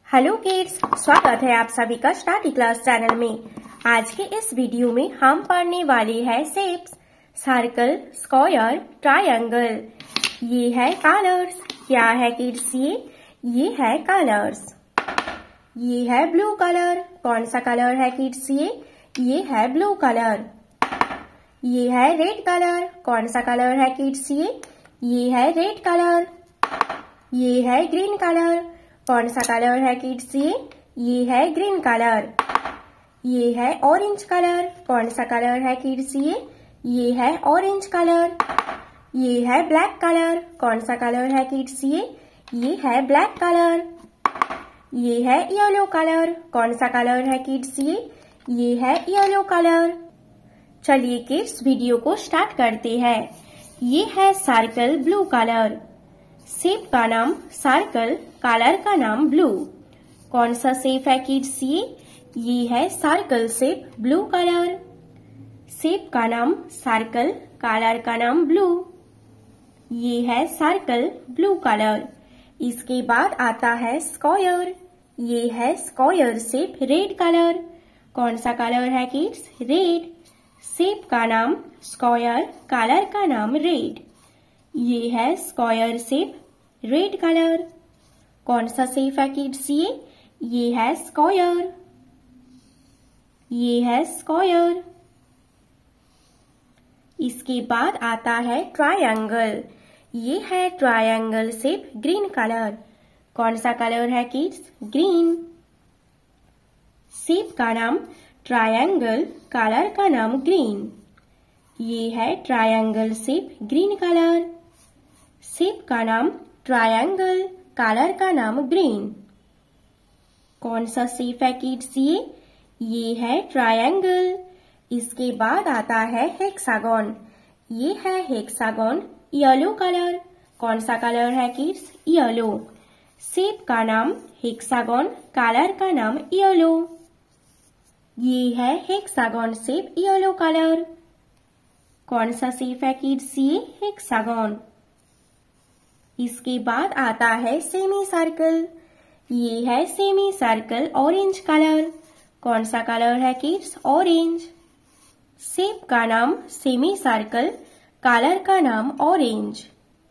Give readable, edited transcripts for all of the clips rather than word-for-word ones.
Hello kids, स्वागत है आप सभी का स्टडी क्लास चैनल में। आज के इस वीडियो में हम पढ़ने वाले हैं शेप्स, सर्कल, स्क्वायर, ट्रायंगल। ये है कलर्स। क्या है किड्स? ये है कलर्स। ये है ब्लू कलर। कौन सा कलर है किड्स? ये है ब्लू कलर। ये है रेड कलर। कौन सा कलर है किड्स? ये है रेड कलर। ये है ग्रीन कलर। कौन सा कलर है किड्स? ये है ग्रीन कलर। ये है ऑरेंज कलर। कौन सा कलर है किड्स? ये है ऑरेंज कलर। ये है ब्लैक कलर। कौन सा कलर है किड्स? ये है ब्लैक कलर। ये है येलो कलर। कौन सा कलर है किड्स? ये है येलो कलर। चलिए किड्स, वीडियो को स्टार्ट करते हैं। ये है सर्कल, ब्लू कलर। शेप का नाम सर्कल, कलर का नाम ब्लू। कौन सा शेप है किड्स? ये है circle shape, blue colour. Shape का नाम सर्कल, कलर का नाम ब्लू। ये है सर्कल, ब्लू कलर। इसके बाद आता है स्क्वायर। ये है स्क्वायर शेप, रेड कलर। कौन सा कलर है किड्स? रेड। शेप का नाम स्क्वायर, कलर का नाम रेड। ये है स्क्वायर शेप, रेड कलर। कौन सा शेप है किड्स? ये है स्क्वायर। ये है स्क्वायर। इसके बाद आता है ट्रायंगल। ये है ट्रायंगल शेप, ग्रीन कलर। कौन सा कलर है किड्स? ग्रीन। शेप का नाम ट्रायंगल, कलर का नाम ग्रीन। ये है triangle shape, green colour. Shape का नाम ट्रायंगल, कलर का नाम ग्रीन। कौन सा शेप है किड्स? ये है ट्रायंगल। इसके बाद आता है हेक्सागन। ये है हेक्सागन, येलो कलर। कौन सा कलर है किड्स? येलो। शेप का नाम हेक्सागन, कलर का नाम येलो। ये है हेक्सागन शेप, येलो कलर। कौन सा शेप है किड्स? हेक्सागन। इसके बाद आता है सेमी सर्कल। ये है सेमी सर्कल, ऑरेंज कलर। कौन सा कलर है किड्स? ऑरेंज। शेप का नाम सेमी सर्कल, कलर का नाम ऑरेंज।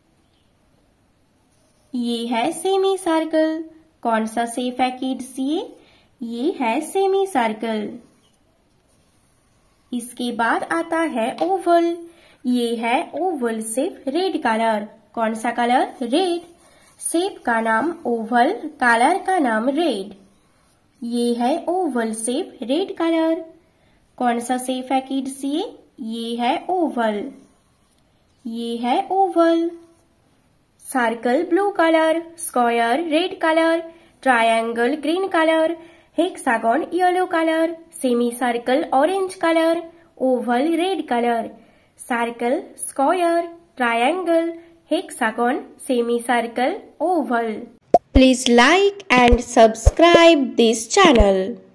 ये है सेमी सर्कल। कौन सा शेप है किड्स? ये है सेमी सर्कल। इसके बाद आता है ओवल। ये है ओवल शेप, रेड कलर। कौन सा कलर? रेड। शेप का नाम ओवल, कलर का नाम रेड। ये है ओवल शेप, रेड कलर। कौन सा शेप है किड्स? ये है ओवल। ये है oval. Circle, blue colour. Square, red colour. Triangle, green colour. Hexagon, yellow colour. Semi circle, orange colour. Oval, red colour. Circle, square, triangle, hexagon, semicircle, oval. Please like and subscribe this channel.